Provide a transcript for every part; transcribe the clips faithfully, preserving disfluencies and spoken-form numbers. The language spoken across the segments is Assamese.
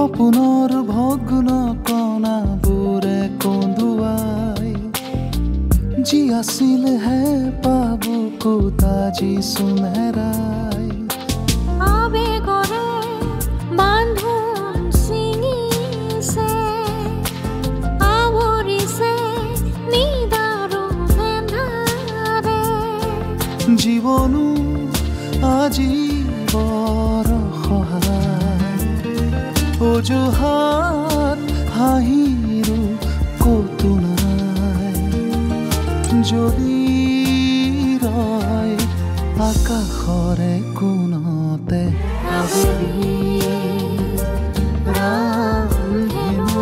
সপোনৰ ভগ্ন কণাবোৰে কন্দুৱাই যি আছিল হে পাব ক'ত আজি সোণেৰাই আবেগৰে বান্ধোন ছিঙিছে আৱৰিছে নিদাৰুণ এন্ধাৰে জীৱনো আজি বৰ সহায় অজুহাত হাঁহিৰো ক'তো নাই যদি ৰয় আকাশৰে কোণতে আবেলি ৰামধেনু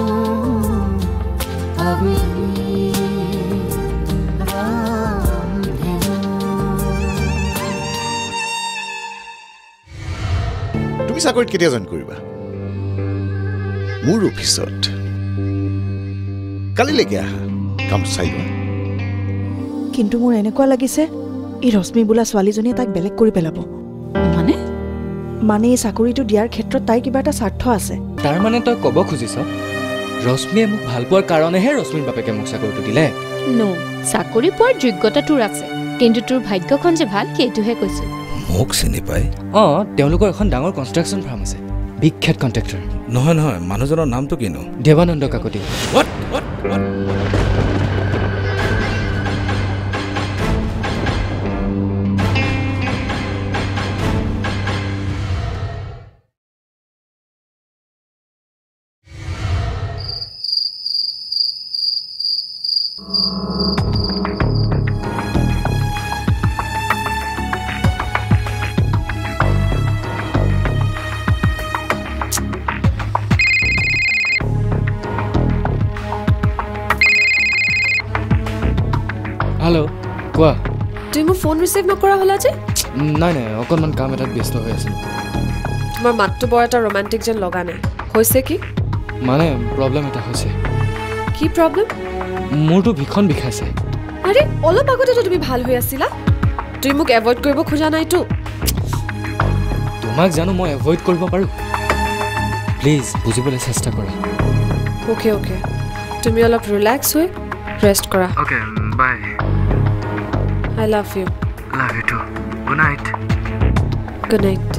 আবেলি ৰামধেনু। তুমি চাকৰিত কেতিয়া জইন কৰিবা? মোৰ অফিচত কালিলৈকে আহা, কামটো চাই লোৱা। কিন্তু মোৰ এনেকুৱা লাগিছে এই ৰশ্মি বোলা ছোৱালীজনীয়ে তাক বেলেগ কৰি পেলাব। মানে মানে এই চাকৰিটো দিয়াৰ ক্ষেত্ৰত তাইৰ কিবা এটা স্বাৰ্থ আছে। তাৰ মানে তই ক'ব খুজিছ ৰশ্মিয়ে মোক ভাল পোৱাৰ কাৰণেহে ৰশ্মিৰ বাপেকে মোক চাকৰিটো দিলে? নো, চাকৰি পোৱাৰ যোগ্যতা তোৰ আছে, কিন্তু তোৰ ভাগ্যখন যে ভাল সেইটোহে কৈছো। মোক চিনি পায়? অঁ, তেওঁলোকৰ এখন ডাঙৰ কনষ্ট্ৰাকশ্যন ফাৰ্ম আছে, বিখ্যাত কণ্ট্ৰেক্টৰ। নহয় নহয়, মানুহজনৰ নামটো কিনো? দেৱানন্দ কাকতি। হেল্ল', কোৱা। তুমি মোৰ ফোন ৰিচিভ নকৰা হ'লা যে? নাই নাই, অকণমান কাম এটাত ব্যস্ত হৈ আছিলোঁ। তোমাৰ মাতটো বৰ এটা ৰোমান্টিক যেন লগা নাই। হৈছে কি? মানে প্ৰব্লেম এটা হৈছে। কি প্ৰব্লেম? মোৰতো ভীষণ বিষাইছে। আৰে অলপ আগতেতো তুমি ভাল হৈ আছিলা। তুমি মোক এভইড কৰিব খোজা নাইতো? তোমাক জানো মই এভইড কৰিব পাৰোঁ? প্লিজ বুজিবলৈ চেষ্টা কৰা। অ'কে অ'কে, তুমি অলপ ৰিলেক্স হৈ ৰেষ্ট কৰা। Okay, bye. I love you. Love you too. Good night. Good night.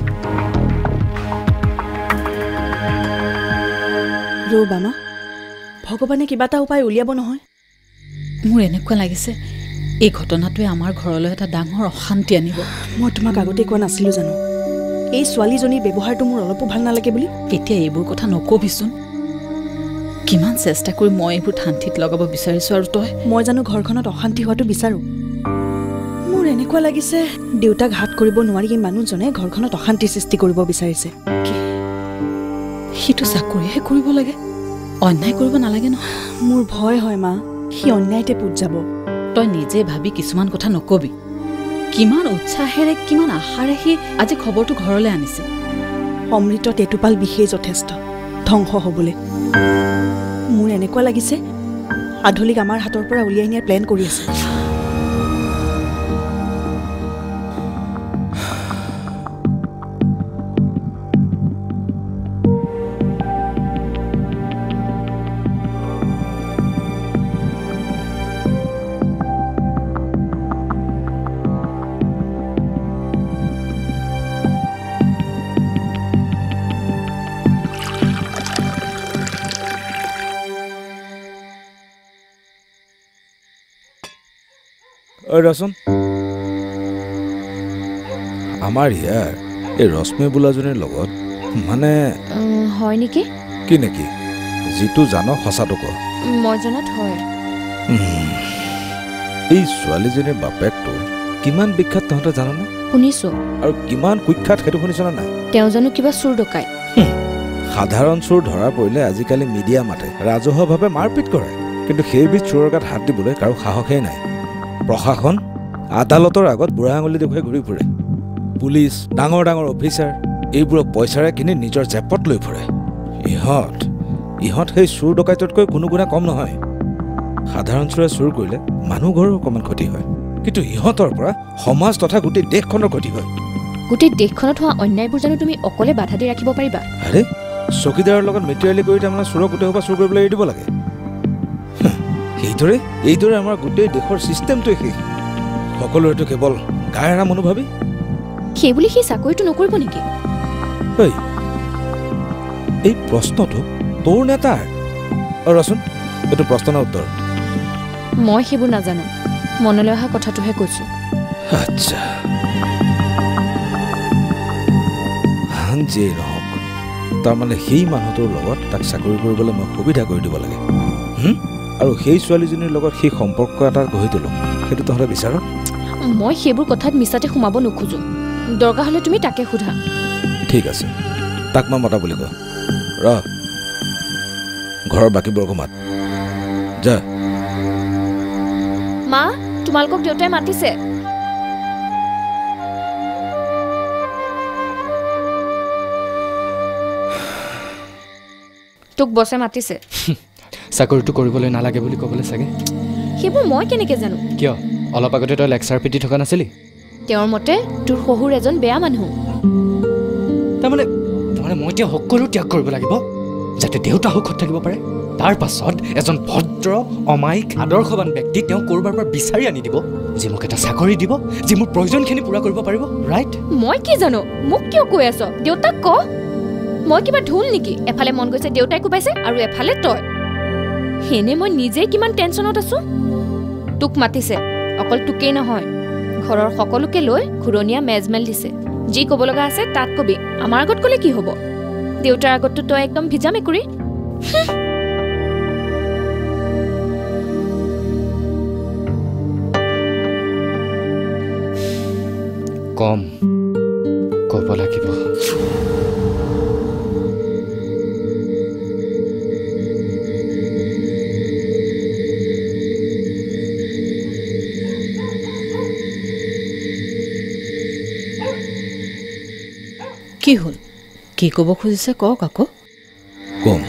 ৰ'বা মা, ভগৱানে কিবা এটা উপায় উলিয়াব নহয়। মোৰ এনেকুৱা লাগিছে এই ঘটনাটোৱে আমাৰ ঘৰলৈ এটা ডাঙৰ অশান্তি আনিব। মই তোমাক আগতে কোৱা নাছিলোঁ জানো এই ছোৱালীজনীৰ ব্যৱহাৰটো মোৰ অলপো ভাল নালাগে বুলি? এতিয়া এইবোৰ কথা নকবিচোন। কিমান চেষ্টা কৰি মই এইবোৰ শান্তিত লগাব বিচাৰিছোঁ, আৰু তই? মই জানো ঘৰখনত অশান্তি হোৱাটো বিচাৰোঁ? মোৰ এনেকুৱা লাগিছে দেউতাক হাত কৰিব নোৱাৰি এই মানুহজনে ঘৰখনত অশান্তি সৃষ্টি কৰিব বিচাৰিছে। সিটো চাকৰিহে কৰিব লাগে, অন্যায় কৰিব নালাগে নহয়। মোৰ ভয় হয় মা, সি অন্যায়তে পুত যাব। তই নিজে ভাবি কিছুমান কথা নকবি। কিমান উৎসাহেৰে কিমান আশাৰে সি আজি খবৰটো ঘৰলৈ আনিছে। অমৃতত এটোপাল বিষেই যথেষ্ট ধ্বংস হ'বলৈ। মোৰ এনেকুৱা লাগিছে আধুলিক আমাৰ হাতৰ পৰা উলিয়াই নিয়াৰ প্লেন কৰি আছে। ঐ ৰচোন, আমাৰ ইয়াৰ এই ৰশ্মি বোলাজনীৰ লগত মানে হয় নেকি? কি নেকি? যিটো জানো সঁচাটো ক। মই জনাত হয়। এই ছোৱালীজনীৰ বাপেকটো কিমান বিখ্যাত তহঁতে জাননে? শুনিছো। আৰু কিমান কুখ্যাত সেইটো শুনিছ নে নাই? তেওঁ জানো কিবা চুৰ ডকাই? সাধাৰণ চোৰ ধৰা পৰিলে আজিকালি মিডিয়া মাতে, ৰাজহুৱাভাৱে মাৰপিট কৰে, কিন্তু সেইবিধ চোৰৰ গাত হাত দিবলৈ কাৰো সাহসেই নাই। প্ৰশাসন আদালতৰ আগত বুঢ়া আঙুলি দেখুৱাই ঘূৰি ফুৰে। পুলিচ, ডাঙৰ ডাঙৰ অফিচাৰ এইবোৰক পইচাৰে কিনি নিজৰ জেপত লৈ ফুৰে। ইহঁত ইহঁত সেই চোৰ ডকাইতকৈ কোনো গুণে কম নহয়। সাধাৰণ চোৰে চুৰ কৰিলে মানুহ ঘৰৰ অকণমান ক্ষতি হয়, কিন্তু ইহঁতৰ পৰা সমাজ তথা গোটেই দেশখনৰ ক্ষতি হয়। গোটেই দেশখনত হোৱা অন্যায়বোৰ জানো তুমি অকলে বাধা দি ৰাখিব পাৰিবা? আৰে চকীদাৰৰ লগত মিটিৰিয়েলি কৰি তাৰমানে চোৰক গোটেই সোপা চুৰ কৰিবলৈ এৰি দিব লাগে এইদৰে এইদৰে আমাৰ গোটেই দেশৰ ছিষ্টেমটোৱে শেষ সকলোৰেতো কেৱল গা এৰা মনোভাৱী সেই বুলি সি চাকৰিটো নকৰিব নেকি ঐ এই প্ৰশ্নটো তোৰ নে তাৰ অ ৰচোন এইটো প্ৰশ্ন না উত্তৰ মই সেইবোৰ নাজানো মনলৈ অহা কথাটোহে কৈছো আচ্ছা হান যে নহওক তাৰমানে সেই মানুহটোৰ লগত তাক চাকৰি কৰিবলৈ মই সুবিধা কৰি দিব লাগে আৰু সেই ছোৱালীজনীৰ লগত সেই সম্পৰ্ক এটা গঢ়ি তোলো সেইটো তহঁতে বিচাৰ মই সেইবোৰ কথাত মিছাতে সোমাব নোখোজো দৰকাৰ হ'লে তুমি তাকে সোধা ঠিক আছে তাক মই মতা বুলি কওঁ ৰ ঘৰৰ বাকীবোৰকো মাত যা মা তোমালোকক দেউতাই মাতিছে তোক বছে মাতিছে চাকৰিটো কৰিবলৈ নালাগে বুলি ক'বলৈ চাগে সেইবোৰ মই কেনেকৈ জানো কিয় অলপ আগতে তই লেকচাৰ পিটি থকা নাছিলি তেওঁৰ মতে তোৰ শহুৰ এজন বেয়া মানুহ তাৰমানে তাৰমানে মই এতিয়া সকলো ত্যাগ কৰিব লাগিব যাতে দেউতা সুখত থাকিব পাৰে তাৰ পাছত এজন ভদ্ৰ অমায়িক আদৰ্শৱান ব্যক্তি তেওঁ ক'ৰবাৰ পৰা বিচাৰি আনি দিব যি মোক এটা চাকৰি দিব যি মোৰ প্ৰয়োজনখিনি পূৰা কৰিব পাৰিব ৰাইট মই কি জানো মোক কিয় কৈ আছ দেউতাক ক মই কিবা ঢোল নেকি এফালে মন গৈছে দেউতাই কোবাইছে আৰু এফালে তই হেনে মই নিজে কিমান টেনচনত আছো তোক মাতিছে অকল তোকেই নহয় ঘৰৰ সকলোকে লৈ ঘূৰণীয়া মেজমেল দিছে যি ক'ব লগা আছে তাত কবি আমাৰ আগত ক'লে কি হ'ব দেউতাৰ আগততো তই একদম ভিজা মেকুৰী কম ক'ব লাগিব কি হ'ল কি ক'ব খুজিছে কওক আকৌ কম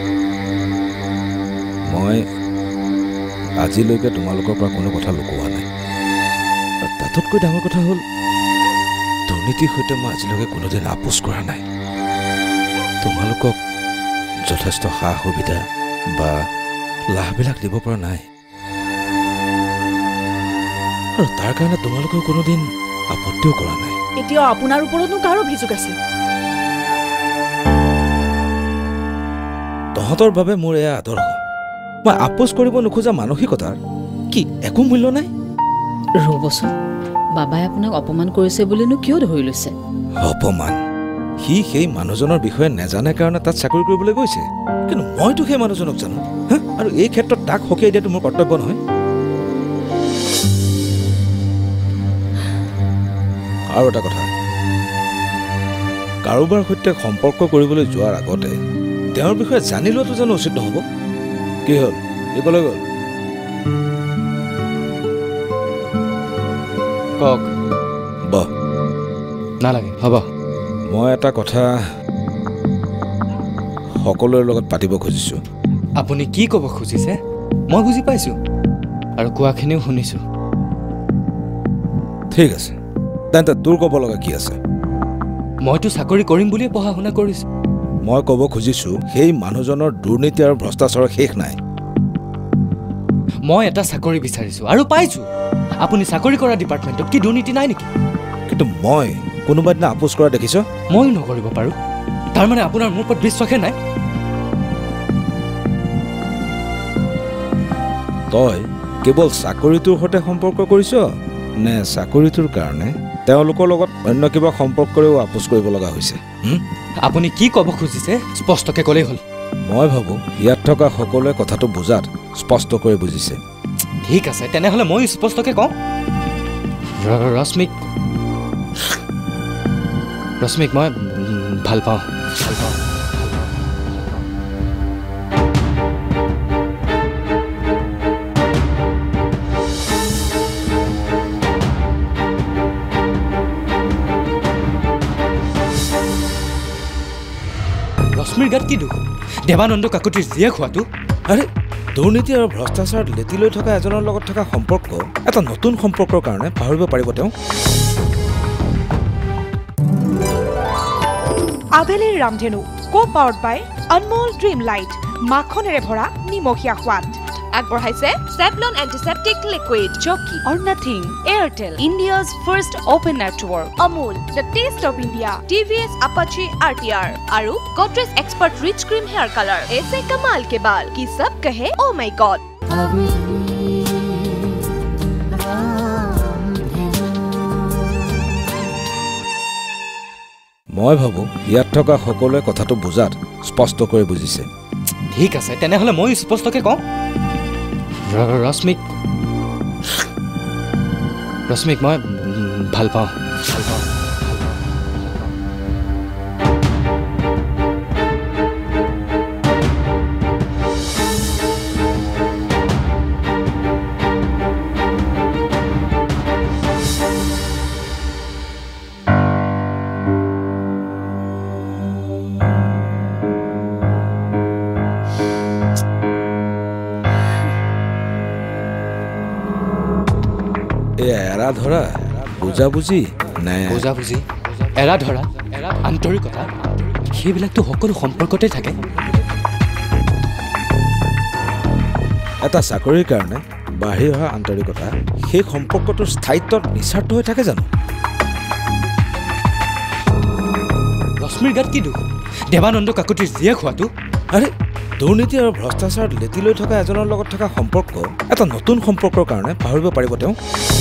মই আজিলৈকে তোমালোকৰ পৰা কোনো কথা লুকোৱা নাই তাতোতকৈ ডাঙৰ কথা হ'ল দুৰ্নীতিৰ সৈতে মই আজিলৈকে কোনোদিন আপোচ কৰা নাই তোমালোকক যথেষ্ট সা সুবিধা বা লাভবিলাক দিব পৰা নাই আৰু তাৰ কাৰণে তোমালোকেও কোনোদিন আপত্তিও কৰা নাই এতিয়াও আপোনাৰ ওপৰতনো কাৰ অভিযোগ আছে তহঁতৰ বাবে মোৰ এয়া আদৰ্শ মই আপোচ কৰিব নোখোজা মানসিকতাৰ কি একো মূল্য নাই ৰ'বচোন বাবাই আপোনাক অপমান কৰিছে বুলিনো কিয় ধৰি লৈছে অপমান সি সেই মানুহজনৰ বিষয়ে নেজানে কাৰণে তাত চাকৰি কৰিবলৈ গৈছে কিন্তু মইতো সেই মানুহজনক জানো হা আৰু এই ক্ষেত্ৰত তাক সকীয়াই দিয়াটো মোৰ কৰ্তব্য নহয় আৰু এটা কথা কাৰোবাৰ সৈতে সম্পৰ্ক কৰিবলৈ যোৱাৰ আগতে তেওঁৰ বিষয়ে জানি লোৱাটো জানো উচিত নহ'ব কি হ'ল এইফালে গ'ল কওক বহ নালাগে হ'ব মই এটা কথা সকলোৰে লগত পাতিব খুজিছোঁ আপুনি কি ক'ব খুজিছে মই বুজি পাইছোঁ আৰু কোৱাখিনিও শুনিছোঁ ঠিক আছে তেন্তে তোৰ ক'ব লগা কি আছে মইতো চাকৰি কৰিম বুলিয়ে পঢ়া শুনা কৰিছোঁ মই ক'ব খুজিছোঁ সেই মানুহজনৰ দুৰ্নীতি আৰু ভ্ৰষ্টাচাৰৰ শেষ নাই মই এটা চাকৰি বিচাৰিছোঁ আৰু পাইছোঁ আপুনি চাকৰি কৰা ডিপাৰ্টমেণ্টত কি দুৰ্নীতি নাই নেকি কিন্তু মই কোনোবা দিনা আপোচ কৰা দেখিছ ময়ো নকৰিব পাৰোঁ তাৰমানে আপোনাৰ মোৰ ওপৰত বিশ্বাসে নাই তই কেৱল চাকৰিটোৰ সৈতে সম্পৰ্ক কৰিছ নে চাকৰিটোৰ কাৰণে তেওঁলোকৰ লগত অন্য কিবা সম্পৰ্কৰেও আপোচ কৰিব লগা হৈছে আপুনি কি ক'ব খুজিছে স্পষ্টকৈ ক'লেই হ'ল মই ভাবোঁ ইয়াত থকা সকলোৱে কথাটো বুজাত স্পষ্ট কৰি বুজিছে ঠিক আছে তেনেহ'লে মই স্পষ্টকৈ কওঁ ৰশ্মিক ৰশ্মিক মই ভাল পাওঁ ভাল পাওঁ ৰশ্মিৰ গাত কি দুখ দেৱানন্দ কাকতিৰ জীয়েক হোৱাটো আৰে দুৰ্নীতি আৰু ভ্ৰষ্টাচাৰত লেটি লৈ থকা এজনৰ লগত থকা সম্পৰ্ক এটা নতুন সম্পৰ্কৰ কাৰণে পাহৰিব পাৰিব তেওঁ আবেলিৰ ৰামধেনু Co-powered by Anmol Dream Light, মাখনেৰে ভৰা নিমখীয়া সোৱাদ। আগবঢ়াইছে Savlon Antiseptic Liquid, Jockey or Nothing, Airtel, India's first open network, Amul, the taste of India, T V S Apache R T R, আৰু Godrej Expert Rich Cream Hair Color. ऐसे कमाल के बाल कि सब कहे Oh my God. মই ভাবো ইয়াত থকা সকলোৱে কথাটো বুজাত স্পষ্ট কৰি বুজিছে। ঠিক আছে, তেনেহ'লে মই স্পষ্টকৈ কওঁ। ৰশ্মিক ৰশ্মিক মই ভাল পাওঁ ভাল পাওঁ এৰা ধৰা বুজা বুজি নাই বুজা বুজি এৰা ধৰা আন্তৰিকতা সেইবিলাকতো সকলো সম্পৰ্কতে থাকে। এটা চাকৰিৰ কাৰণে বাঢ়ি অহা আন্তৰিকতা সেই সম্পৰ্কটোৰ স্থায়িত্বত নিস্বাৰ্থ হৈ থাকে জানো? ৰশ্মিৰ গাত কি দুখ দেৱানন্দ কাকতিৰ জীয়েক হোৱাটো? আৰে দুৰ্নীতি আৰু ভ্ৰষ্টাচাৰত লেটি লৈ থকা এজনৰ লগত থকা সম্পৰ্ক এটা নতুন সম্পৰ্কৰ কাৰণে পাহৰিব পাৰিব তেওঁ?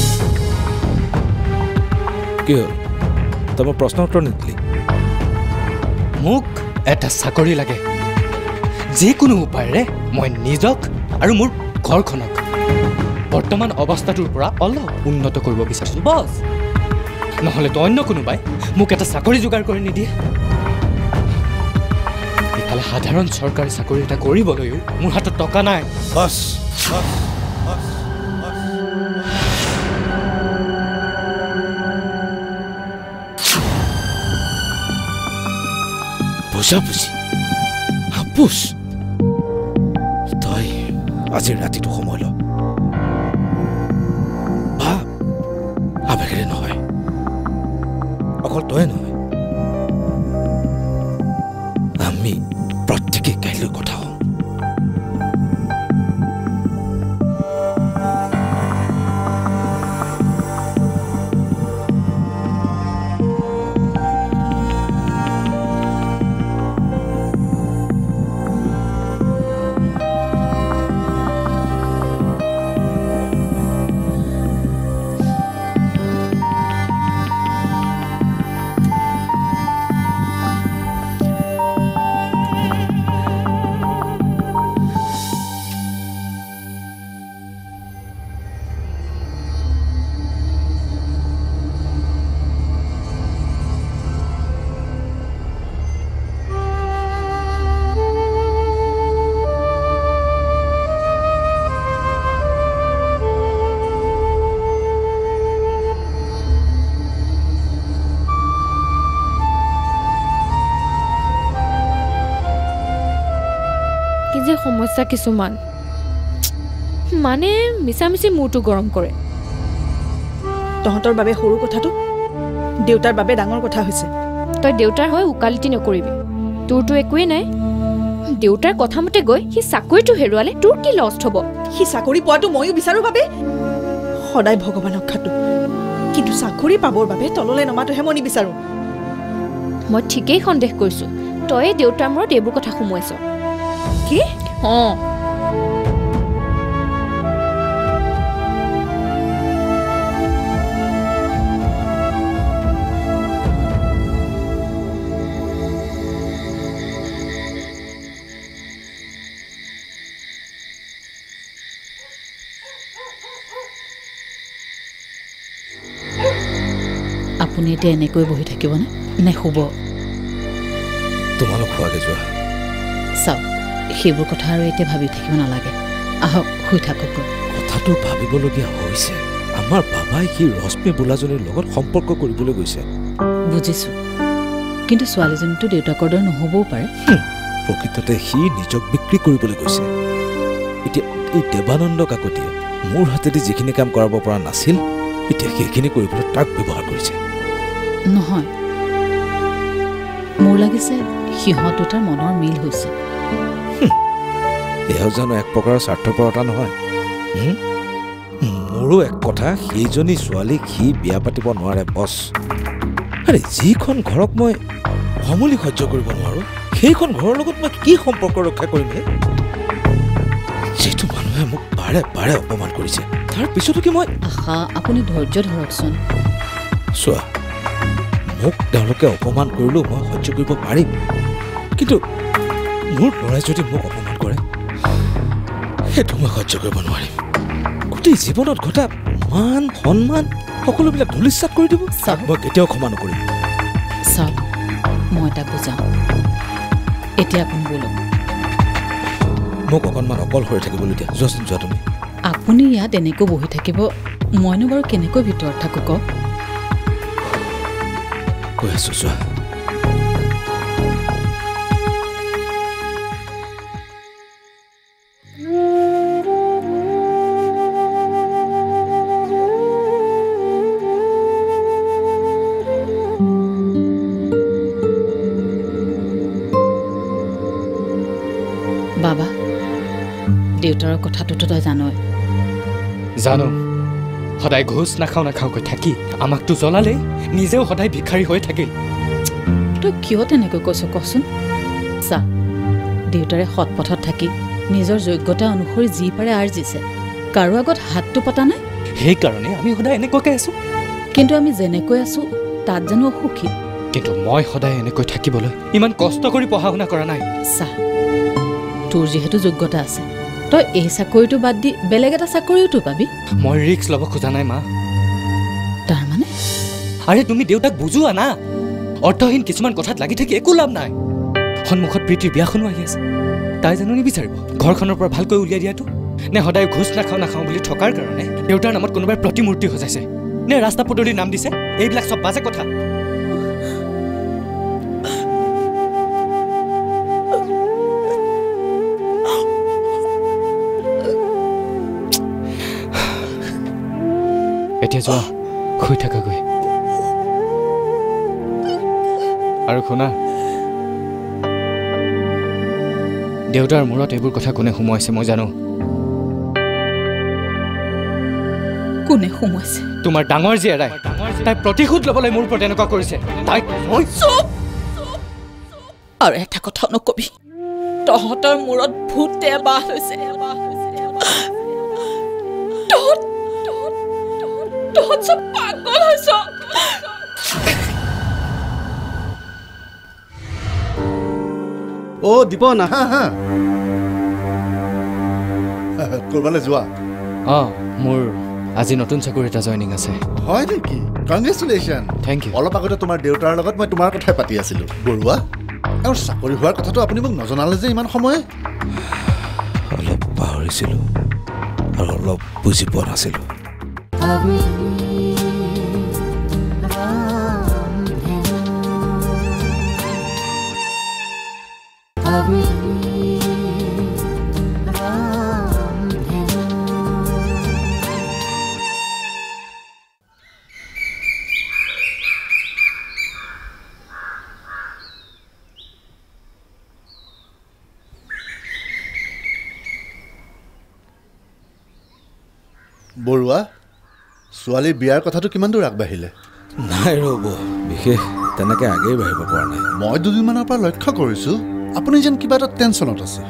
কি হ'ল তই মোৰ প্ৰশ্নৰ উত্তৰ নিদিলি? মোক এটা চাকৰি লাগে, যিকোনো উপায়েৰে মই নিজক আৰু মোৰ ঘৰখনক বৰ্তমান অৱস্থাটোৰ পৰা অলপ উন্নত কৰিব বিচাৰিছোঁ বছ। নহ'লেতো অন্য কোনোবাই মোক এটা চাকৰি যোগাৰ কৰি নিদিয়ে। ইফালে সাধাৰণ চৰকাৰী চাকৰি এটা কৰিবলৈও মোৰ হাতত টকা নাই। বছ বুজাবুজি হাপুচ তই আজিৰ ৰাতিটো সময় ল। ভাব আবেগেৰে নহয়, অকল তই নহয়, আমি প্ৰত্যেকে কাইলৈ কথা হওঁ। যে সমস্যা কিছুমান মানে মিছামিছি মূৰটো গৰম কৰে। তহঁতৰ বাবে সৰু কথাটো দেউতাৰ বাবে ডাঙৰ কথা হৈছে। তই দেউতাৰ হৈ উকালিটি নকৰিবি, তোৰতো একোৱেই নাই। দেউতাৰ কথা মতে গৈ সি চাকৰিটো হেৰুৱালে তোৰ কি লষ্ট হ'ব? সি চাকৰি পোৱাটো ময়ো বিচাৰো বাবে সদায় ভগৱানক খাটো, কিন্তু চাকৰি পাবৰ বাবে তললৈ নমাটোহে মই নিবিচাৰো। মই ঠিকেই সন্দেহ কৰিছো তই দেউতাৰ মূৰত এইবোৰ কথা সোমোৱাইছ। কি? অঁ আপুনি এতিয়া এনেকৈ বহি থাকিবনে নে শুব? তোমালোক খোৱাকৈ যোৱা। চাওক সেইবোৰ কথা আৰু এতিয়া ভাবি থাকিব নালাগে, আহক শুই থাকক। কথাটো ভাবিবলগীয়া হৈছে, আমাৰ বাবাই সি ৰশ্মি বোলাজনীৰ লগত সম্পৰ্ক কৰিবলৈ গৈছে। বুজিছোঁ, কিন্তু ছোৱালীজনীটো দেউতাকৰ দৰে নহ'বও পাৰে। প্ৰকৃততে সি নিজক বিক্ৰী কৰিবলৈ গৈছে। এতিয়া এই দেৱানন্দ কাকতিয়ে মোৰ হাতেদি যিখিনি কাম কৰাব পৰা নাছিল, এতিয়া সেইখিনি কৰিবলৈ তাক ব্যৱহাৰ কৰিছে। নহয়, মোৰ লাগিছে সিহঁত দুটাৰ মনৰ মিল হৈছে। এয়াও জানো এক প্ৰকাৰৰ স্বাৰ্থপৰতা নহয়? মোৰো এক কথা, সেইজনী ছোৱালীক সি বিয়া পাতিব নোৱাৰে বছ। আৰে যিখন ঘৰক মই সমূলি সহ্য কৰিব নোৱাৰোঁ, সেইখন ঘৰৰ লগত মই কি সম্পৰ্ক ৰক্ষা কৰিম? যিটো মানুহে মোক বাৰে বাৰে অপমান কৰিছে, তাৰ পিছতো কি মই আশা আপুনি ধৈৰ্য ধৰকচোন। চোৱা, মোক তেওঁলোকে অপমান কৰিলেও মই সহ্য কৰিব পাৰিম, কিন্তু মোৰ ল'ৰাই যদি মোক অপমান কৰে সেইটো মই সহ্য কৰিব নোৱাৰিম। গোটেই জীৱনত ঘটা মান সন্মান সকলোবিলাক ধূলিসাৎ কৰি দিব। চাওক, মই কেতিয়াও ক্ষমা নকৰিম। চাওক, মই তাক বুজাওঁ। এতিয়া আপুনি বলক। মোক অকণমান অকলশৰে থাকিবলৈ দিয়া। যোৱাচোন, যোৱা তুমি। আপুনি ইয়াত এনেকৈ বহি থাকিব, মইনো বাৰু কেনেকৈ ভিতৰত থাকোঁ কওক? কৈ আছোঁ, যোৱা। বাবা, দেউতাৰ কথাটোতো তই জানই। জানো, সদায় ঘোচ নাখাওঁ নাখাওঁকৈ থাকি আমাকতো জ্বলালেই, নিজেও সদায় ভিক্ষাৰী হৈ থাকিল। তই কিয় তেনেকৈ কৈছ কচোন? চা, দেউতাৰে সৎ পথত থাকি নিজৰ যোগ্যতা অনুসৰি যি পাৰে আৰ্জিছে, কাৰো আগত হাতটো পতা নাই। সেইকাৰণে আমি সদায় এনেকুৱাকৈ আছোঁ। কিন্তু আমি যেনেকৈ আছোঁ তাত জানো অসুখী? কিন্তু মই সদায় এনেকৈ থাকিবলৈ ইমান কষ্ট কৰি পঢ়া শুনা কৰা নাই। চা, তোৰ যিহেতু যোগ্যতা আছে, তই এই চাকৰিটো বাদ দি বেলেগ এটা চাকৰিওতো পাবি। মই ৰিক্স ল'ব খোজা নাই মা। তাৰমানে? আৰে তুমি দেউতাক বুজোৱা না, অৰ্থহীন কিছুমান কথাত লাগি থাকি একো লাভ নাই। সন্মুখত প্ৰীতিৰ বিয়াখনো আহি আছে, তাই জানো নিবিচাৰিব ঘৰখনৰ পৰা ভালকৈ উলিয়াই দিয়াটো? নে সদায় ঘোচ নাখাওঁ নাখাওঁ বুলি থকাৰ কাৰণে দেউতাৰ নামত কোনোবাই প্ৰতিমূৰ্তি সজাইছে, নে ৰাস্তা পদূলিৰ নাম দিছে? এইবিলাক চব বাজে কথা। এতিয়া যোৱা, শুই থাকাগৈ। আৰু শুনা, দেউতাৰ মূৰত এইবোৰ কথা কোনে সোমোৱাইছে মই জানো। কোনে সোমোৱাইছে? তোমাৰ ডাঙৰ জীয়াৰাই। তাই প্ৰতিশোধ ল'বলৈ মোৰ ওপৰত এনেকুৱা কৰিছে। তাইক মই চুপ! আৰু এটা কথা নকবি, তহঁতৰ মূৰত ভূতে বাস হৈছে। তহঁত চব পাগল হৈছ। অ' দীপনা, হা হা কৰবালৈ যোৱা? অঁ, মোৰ আজি নতুন চাকৰি এটা জইনিং আছে। হয় নেকি? কংগ্ৰেচুলেশ্যন। Thank you. অলপ আগতে তোমাৰ দেউতাৰ লগত মই তোমাৰ কথাই পাতি আছিলোঁ। বৰুৱা, আৰু চাকৰি হোৱাৰ কথাটো আপুনি মোক নজনালে যে ইমান সময়? অলপ পাহৰিছিলোঁ আৰু অলপ বুজি পোৱা নাছিলোঁ। বৰুৱা, ছোৱালীৰ বিয়াৰ কথাটো কিমান দূৰ আগবাঢ়িলে? নাই ৰ'ব, বিশেষ তেনেকৈ আগেই বাঢ়িব পৰা নাই। মই দুদিনমানৰ পৰা লক্ষ্য কৰিছোঁ আপুনি যেন কিবা এটা টেনশ্যনত আছে।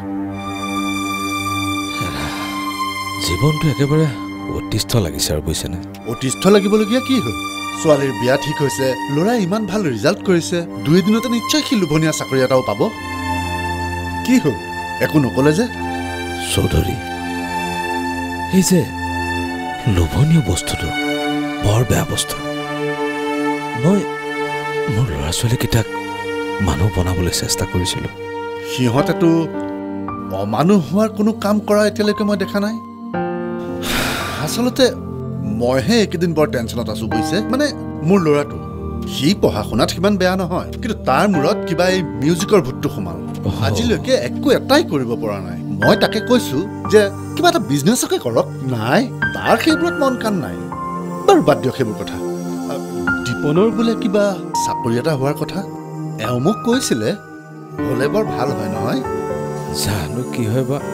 জীৱনটো একেবাৰে অতিষ্ঠ লাগিছে আৰু বুজিছেনে? অতিষ্ঠ লাগিবলগীয়া কি হ'ল? ছোৱালীৰ বিয়া ঠিক হৈছে, ল'ৰাই ইমান ভাল ৰিজাল্ট কৰিছে, দুই এদিনতে নিশ্চয় সি লোভনীয়া চাকৰি এটাও পাব। কি হ'ল, একো নক'লে যে? চৌধুৰী, এই যে লোভনীয় বস্তুটো বৰ বেয়া বস্তু। মই মোৰ ল'ৰা ছোৱালীকেইটাক মানুহ বনাবলৈ চেষ্টা কৰিছিলোঁ। সিহঁতেতো অমানুহ হোৱাৰ কোনো কাম কৰা এতিয়ালৈকে মই দেখা নাই। আচলতে মইহে এইকেইদিন বৰ টেনশ্যনত আছোঁ বুজিছে। মানে মোৰ ল'ৰাটো, সি পঢ়া শুনাত সিমান বেয়া নহয়, কিন্তু তাৰ মূৰত কিবা এই মিউজিকৰ ভূতটো সোমাল। আজিলৈকে একো এটাই কৰিব পৰা নাই। মই তাকে কৈছোঁ যে কিবা এটা বিজনেছকে কৰক। নাই, তাৰ সেইবোৰত মন কাণ নাই। বাৰু বাদ দিয়ক সেইবোৰ কথা। দীপনৰ বোলে কিবা চাকৰি এটা হোৱাৰ কথা এওঁ মোক কৈছিলে। হ'লে বৰ ভাল হয় নহয় জানো কি হয় বা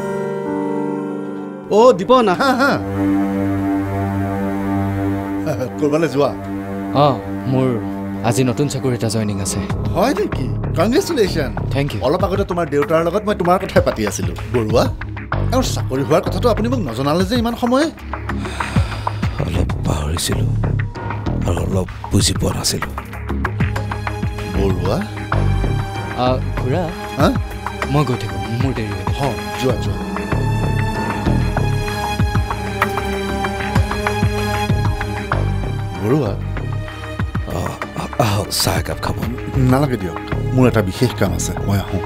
অ দিব না হা হা কৰবালৈ যোৱা অঁ মোৰ আজি নতুন চাকৰি এটা জইনিং আছে হয় নেকি কংগ্ৰেচুলেশ্যন থেংক ইউ অলপ আগতে তোমাৰ দেউতাৰ লগত মই তোমাৰ কথাই পাতি আছিলোঁ বৰুৱা আৰু চাকৰি হোৱাৰ কথাটো আপুনি মোক নজনালে যে ইমান সময়ে অলপ পাহৰিছিলোঁ আৰু অলপ বুজি পোৱা নাছিলোঁ বৰুৱা খুৰা হা মই গৈ থাকোঁ মোৰ দেৰি হৈ হ যোৱা যোৱা বৰুৱা আহক চাহ একাপ খাব নালাগে দিয়ক মোৰ এটা বিশেষ কাম আছে মই আহোঁ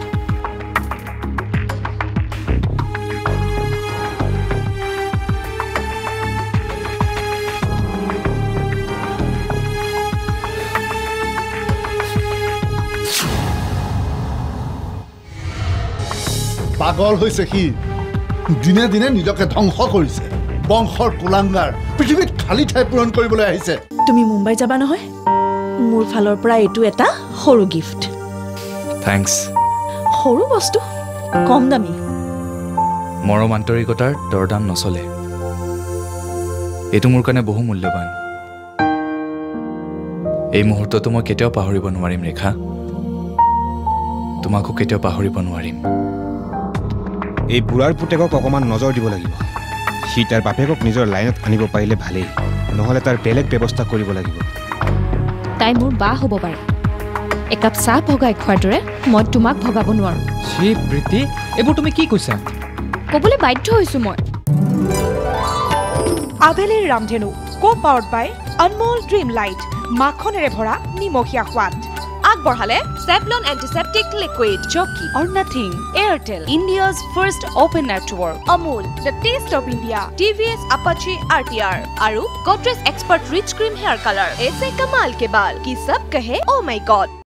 পাগল হৈছে সি দিনে দিনে নিজকে ধ্বংস কৰিছে বংশৰ কুলাংগাৰ পৃথিৱীত খালী ঠাই পূৰণ কৰিবলৈ আহিছে তুমি মুম্বাই যাবা নহয় মোৰ ফালৰ পৰা এইটো এটা সৰু গিফ্ট থেংকছ সৰু বস্তু কম দামী মৰম আন্তৰিকতাৰ দৰদাম নচলে এইটো মোৰ কাৰণে বহু মূল্যৱান এই মুহূৰ্তটো মই কেতিয়াও পাহৰিব নোৱাৰিম ৰেখা তোমাকো কেতিয়াও পাহৰিব নোৱাৰিম এই বুঢ়াৰ পুতেকক অকণমান নজৰ দিব লাগিব সি তাৰ বাপেকক নিজৰ লাইনত আনিব পাৰিলে ভালেই নহ'লে তাৰ বেলেগ ব্যৱস্থা কৰিব লাগিব তাই মোৰ বা হ'ব পাৰে একাপ চাহ ভগাই খোৱাৰ দৰে মই তোমাক ভগাব নোৱাৰো শ্ৰী প্ৰীতি এইবোৰ তুমি কি কৈছা ক'বলৈ বাধ্য হৈছো মই আভেলিৰ ৰামধেনু কো powered by Anmol dream light মাখনেৰে ভৰা নিমখীয়া সোৱাদ আগবঢ়ালে Savlon antiseptic liquid Jockey or nothing Airtel India's first open network Amul the taste of India T V S Apache R T R aru Godrej expert rich cream hair color aise kamal ke baal ki sab kahe oh my god